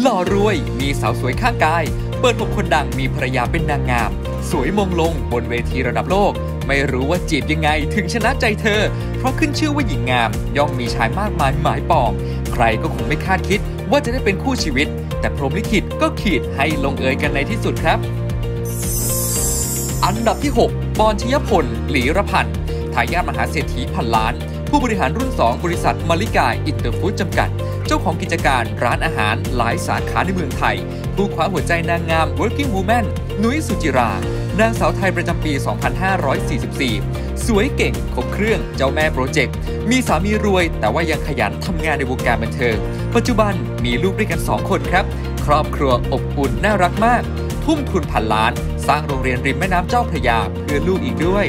หล่อรวยมีสาวสวยข้างกายเปิด6คนดังมีภรรยาเป็นนางงามสวยมงลงบนเวทีระดับโลกไม่รู้ว่าจีบยังไงถึงชนะใจเธอเพราะขึ้นชื่อว่าหญิงงามย่อมมีชายมากมายหมายปองใครก็คงไม่คาดคิดว่าจะได้เป็นคู่ชีวิตแต่พรหมลิขิตก็ขีดให้ลงเอยกันในที่สุดครับอันดับที่6ปอนชยพลหลีรพันธ์ทายาทมหาเศรษฐีพันล้านผู้บริหารรุ่น2บริษัทมาริกาอินเตอร์ฟู้ดจำกัดเจ้าของกิจการร้านอาหารหลายสาขาในเมืองไทยผู้คว้าหัวใจนางงาม Working Woman นุ้ยสุจิรานางสาวไทยประจำปี 2544 สวยเก่งครบเครื่องเจ้าแม่โปรเจกต์มีสามีรวยแต่ว่ายังขยันทำงานในวงการบันเทิงปัจจุบันมีลูกด้วยกัน2คนครับครอบครัวอบอุ่นน่ารักมากทุ่มทุนพันล้านสร้างโรงเรียนริมแม่น้ำเจ้าพระยาเพื่อลูกอีกด้วย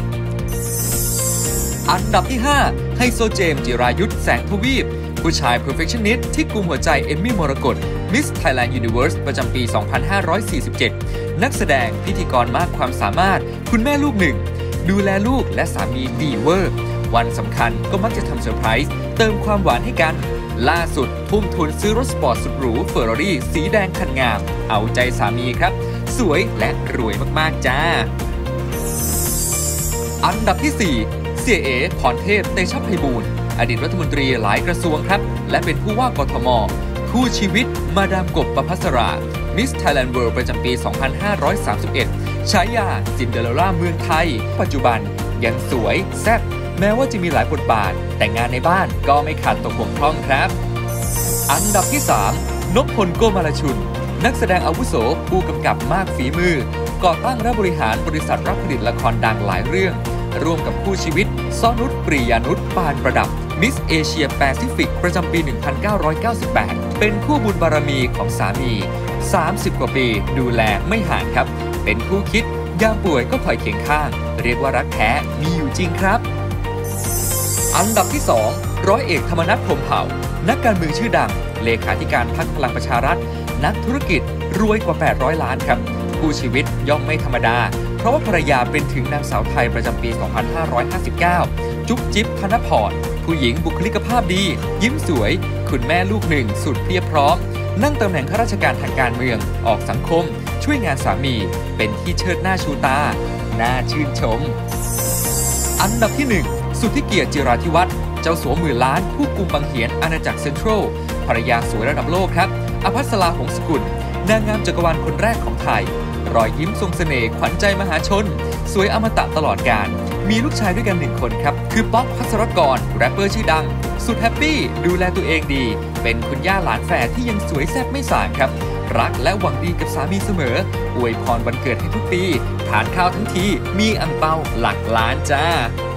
อันดับที่5ไฮโซเจมส์จิรายุทธแสงทวีปผู้ชาย perfectionist ที่กุมหัวใจเอมมี่มรกต Miss Thailand Universe ประจำปี 2547 นักแสดงพิธีกรมากความสามารถคุณแม่ลูกหนึ่งดูแลลูกและสามีดีเวอร์วันสำคัญก็มักจะทำเซอร์ไพรส์เติมความหวานให้กันล่าสุดทุ่มทุนซื้อรถสปอร์ตสุดหรูเฟอร์รารี่สีแดงคันงามเอาใจสามีครับสวยและรวยมากๆจ้าอันดับที่4เสียเอพรเทพเตชะไพบูลย์อดีตรัฐมนตรีหลายกระทรวงครับและเป็นผู้ว่ากทมคู่ชีวิตมาดามกบประภัสรา Miss Thailand World ประจำปี 2531 ฉายาซินเดอเรลล่าเมืองไทยปัจจุบันยังสวยแซ่บแม้ว่าจะมีหลายบทบาทแต่งานในบ้านก็ไม่ขาดตกบกพร่องครับอันดับที่3นพพลโกมาลชุนนักแสดงอาวุโสผู้กำกับมากฝีมือก่อตั้งและบริหารบริษัทรับผลิตละครดังหลายเรื่องร่วมกับคู่ชีวิตซ้อนุชปรียานุชปานประดับมิสเอเชียแปซิฟิกประจำปี 1998 เป็นคู่บุญบารมีของสามี 30 กว่าปีดูแลไม่ห่างครับเป็นคู่คิดยามป่วยก็คอยเคียงข้างเรียกว่ารักแท้มีอยู่จริงครับอันดับที่2ร้อยเอกธรรมนัส พรหมเผ่านักการเมืองชื่อดังเลขาธิการพรรคพลังประชารัฐนักธุรกิจรวยกว่า800ล้านครับคู่ชีวิตย่อมไม่ธรรมดาเพราะว่าภรรยาเป็นถึงนางสาวไทยประจำปี 2559 จุ๊บจิ๊บธนพรผู้หญิงบุคลิกภาพดียิ้มสวยคุณแม่ลูกหนึ่งสุดเพียบพร้อมนั่งตำแหน่งข้าราชการทางการเมืองออกสังคมช่วยงานสามีเป็นที่เชิดหน้าชูตาน่าชื่นชมอันดับที่1สุทธิเกียรติจิราธิวัฒน์เจ้าสัวหมื่นล้านผู้กุมบังเหียนอาณาจักรเซ็นทรัลภรรยาสวยระดับโลกครับอภัสราหงสกุลนางงามจักรวาลคนแรกของไทยรอยยิ้มทรงเสน่ห์ขวัญใจมหาชนสวยอมตะตลอดกาลมีลูกชายด้วยกัน1คนครับคือป๊อกภัสรกรแรปเปอร์ชื่อดังสุดแฮปปี้ดูแลตัวเองดีเป็นคุณย่าหลานแฝดที่ยังสวยแซ่บไม่ส่างครับรักและหวังดีกับสามีเสมออวยพรวันเกิดให้ทุกปีทานข้าวทั้งทีมีอั่งเปาหลักล้านจ้า